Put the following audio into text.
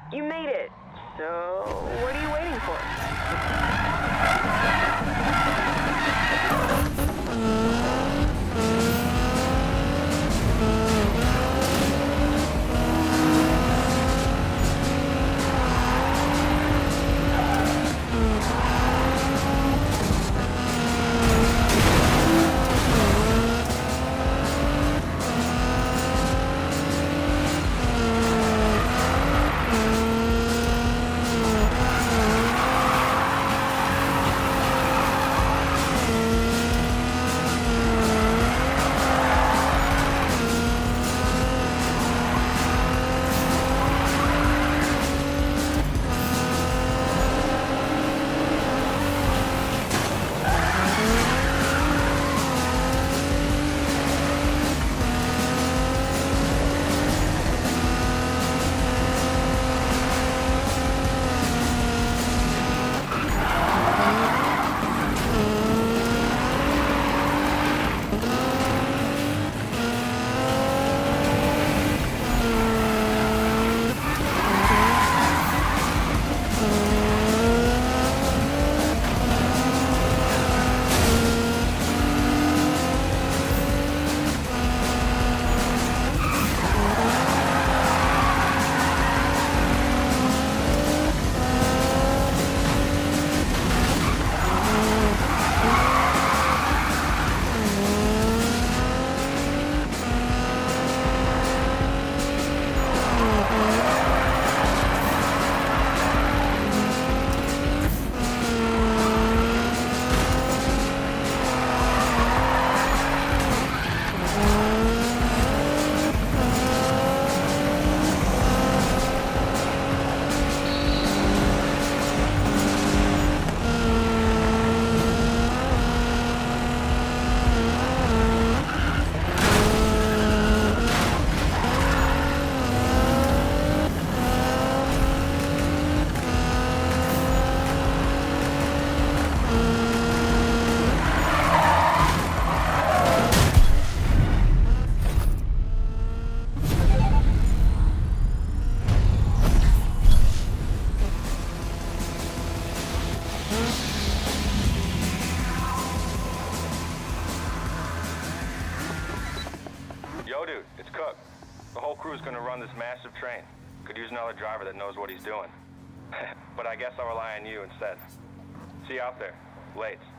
You made it. So, what are you waiting for? It's Cook. The whole crew's gonna run this massive train. Could use another driver that knows what he's doing. But I guess I'll rely on you instead. See you out there. Late.